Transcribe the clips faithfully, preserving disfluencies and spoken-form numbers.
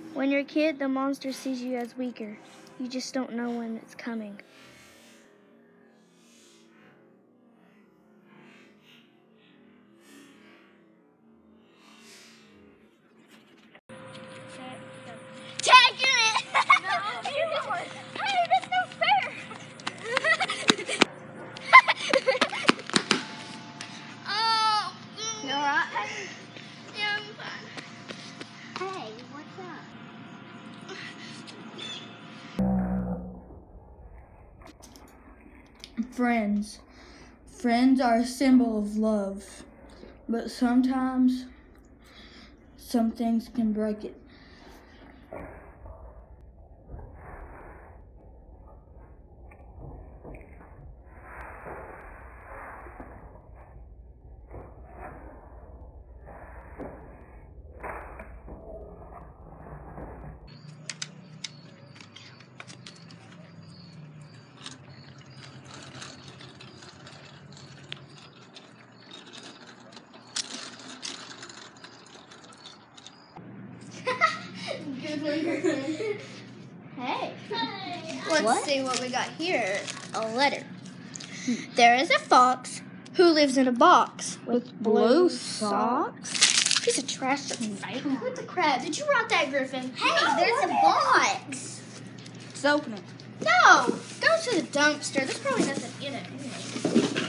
When you're a kid, the monster sees you as weaker. You just don't know when it's coming. Tag it! No, you won. Hey, that's no fair! Oh, You alright? yeah, I'm fine. Hey, what's up? Friends. Friends are a symbol of love, but sometimes some things can break it. Good one, Griffin. Hey. Let's What? see what we got here. A letter. There is a fox who lives in a box with blue socks. He's a trash right? With the crab. Did you write that, Griffin? Hey, No, there's a what? box. Let's open it. No! Go to the dumpster. There's probably nothing in it. Anyway.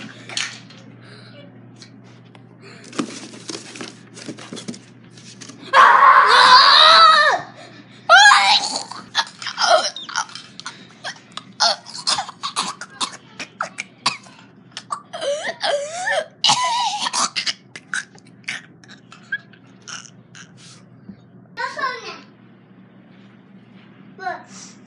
Look.